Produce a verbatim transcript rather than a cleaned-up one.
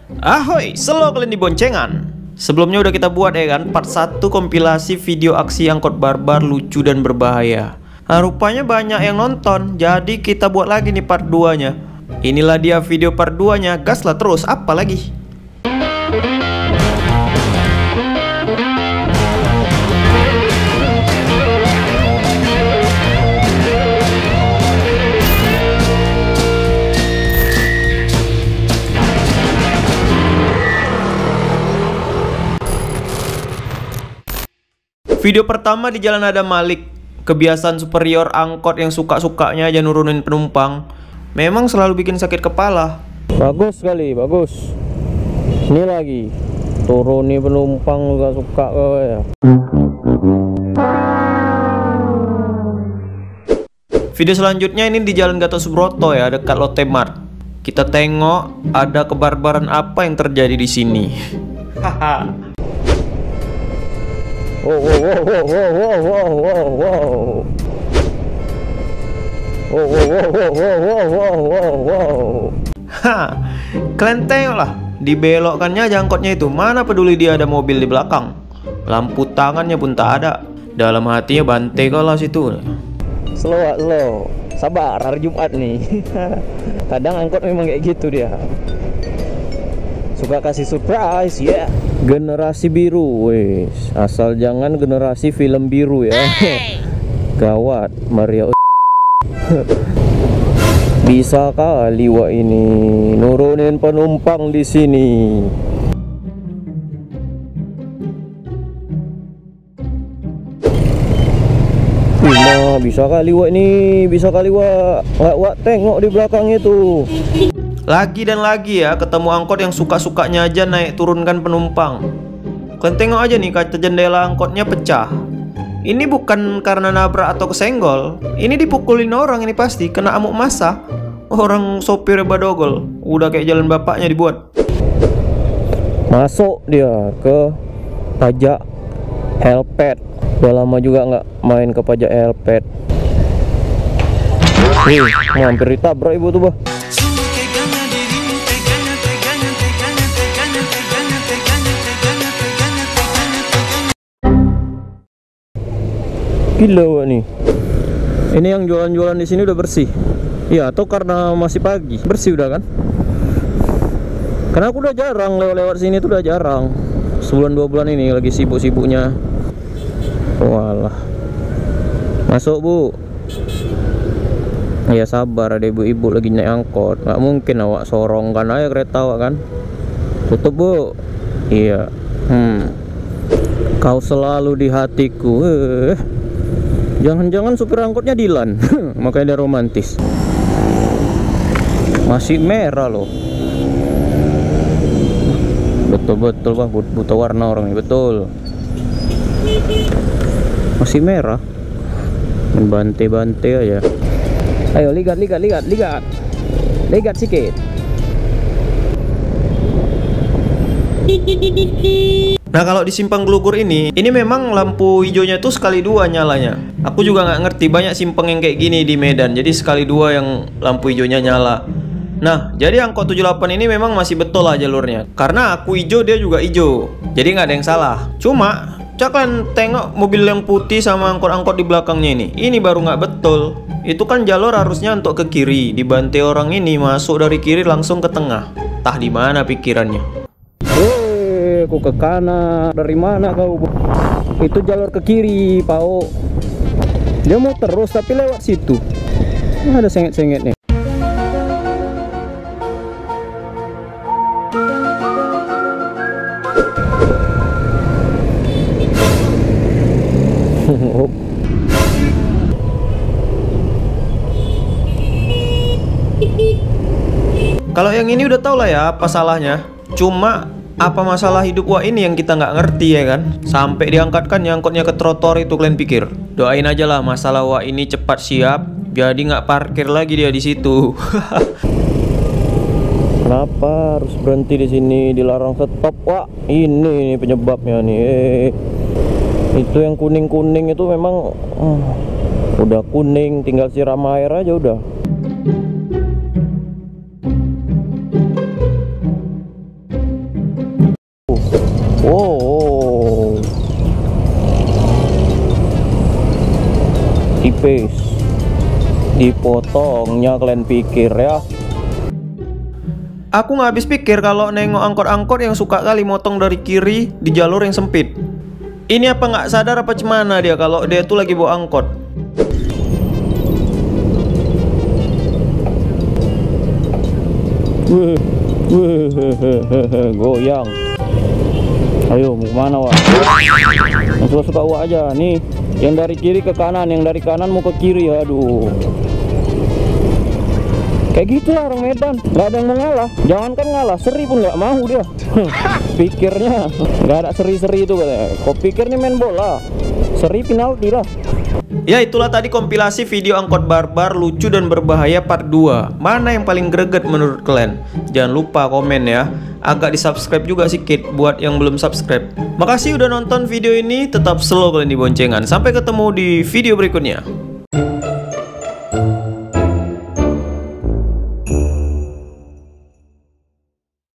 Ahoy, selalu kalian di boncengan. Sebelumnya udah kita buat ya kan, part satu kompilasi video aksi angkot barbar lucu dan berbahaya. Nah, rupanya banyak yang nonton, jadi kita buat lagi nih part dua nya. Inilah dia video part dua nya, gaslah terus, apa lagi? Video pertama di jalan ada Malik. Kebiasaan superior angkot yang suka-sukanya aja nurunin penumpang memang selalu bikin sakit kepala. Bagus sekali, bagus. Ini lagi turuni penumpang juga suka kau ya. Video selanjutnya ini di Jalan Gatot Subroto ya, dekat Lotte Mart. Kita tengok ada kebarbaran apa yang terjadi di sini. Haha. Wow, wow, wow, wow, wow, wow, wow, wow. Wow, wow, wow, wow, wow, wow, wow, wow. Ha, kalian tengoklah, dibelokkannya jangkotnya itu. Mana peduli dia ada mobil di belakang. Lampu tangannya pun tak ada. Dalam hatinya bante kau lah situ. Slow, slow. Sabar, hari Jumat nih. Kadang angkot memang kayak gitu dia. Suka kasih surprise ya. Yeah. Generasi biru, wes. Asal jangan generasi film biru ya. Hey. Gawat, Maria. Bisa kali wak ini nurunin penumpang di sini. Nah, bisa kali wak ini, bisa kali wak. Nggak wak tengok di belakang itu. Lagi dan lagi ya, ketemu angkot yang suka-sukanya aja naik turunkan penumpang. Kalian tengok aja nih, kaca jendela angkotnya pecah. Ini bukan karena nabrak atau kesenggol. Ini dipukulin orang ini pasti, kena amuk massa. Orang sopir badogol, udah kayak jalan bapaknya dibuat. Masuk dia ke pajak helpet. Udah lama juga nggak main ke pajak helpet. Nih, hampir ditabrak ibu tuh bah. Gila wak nih. Ini yang jualan-jualan di sini udah bersih. Ya, atau karena masih pagi. Bersih udah kan? Karena aku udah jarang lewat-lewat sini tuh udah jarang. Sebulan dua bulan ini lagi sibuk-sibuknya. Walah. Masuk, Bu. Ya sabar, ada ibu-ibu lagi naik angkot. Nggak mungkin awak sorongkan aja kereta awak kan. Tutup, Bu. Iya. Hmm. Kau selalu di hatiku. Eh. Jangan-jangan supir angkotnya Dilan. Makanya dia romantis. Masih merah loh. Betul-betul bang, buta warna orang ini, betul. Masih merah. Bante-bante aja. Ayo lihat, lihat, lihat, lihat. Lihat sikit. Nah, kalau di Simpang Glugur ini, ini memang lampu hijaunya tuh sekali dua nyalanya. Aku juga nggak ngerti, banyak simpang yang kayak gini di Medan. Jadi sekali dua yang lampu hijaunya nyala. Nah, jadi angkot tujuh delapan ini memang masih betul lah jalurnya. Karena aku hijau, dia juga hijau. Jadi nggak ada yang salah. Cuma, kalian tengok mobil yang putih sama angkot-angkot di belakangnya ini. Ini baru nggak betul. Itu kan jalur harusnya untuk ke kiri. Dibantai orang ini masuk dari kiri langsung ke tengah. Tah di mana pikirannya? Aku ke kanan. Dari mana kau? Itu jalur ke kiri, Pao. Dia mau terus tapi lewat situ. Ada sengit-sengit nih. Kalau yang ini udah tau lah ya apa salahnya. Cuma apa masalah hidup wak ini yang kita nggak ngerti ya kan? Sampai diangkatkan nyangkutnya ke trotoar itu, kalian pikir? Doain aja lah masalah wak ini cepat siap, jadi nggak parkir lagi dia di situ. Kenapa harus berhenti di sini? Dilarang stop, wak. Ini nih penyebabnya nih. Eh, itu yang kuning-kuning itu memang uh, udah kuning, tinggal siram air aja udah. Oh, tipis, dipotongnya kalian pikir ya. Aku nggak habis pikir kalau nengok angkot-angkot yang suka kali motong dari kiri di jalur yang sempit. Ini apa nggak sadar apa cemana dia kalau dia tuh lagi bawa angkot. Wih, wih, goyang. Ayo, mau kemana Wak? Yang suka-suka Wak aja. Nih, yang dari kiri ke kanan, yang dari kanan mau ke kiri. Aduh, kayak gitu lah orang Medan. Gak ada yang mau ngalah. Jangankan ngalah, seri pun gak mau dia. Pikirnya gak ada seri-seri itu katanya. Kok pikirnya main bola, seri penalti lah. Ya itulah tadi kompilasi video angkot barbar lucu dan berbahaya part dua. Mana yang paling greget menurut kalian? Jangan lupa komen ya. Agak di subscribe juga sedikit buat yang belum subscribe. Makasih udah nonton video ini. Tetap slow kalian di boncengan. Sampai ketemu di video berikutnya.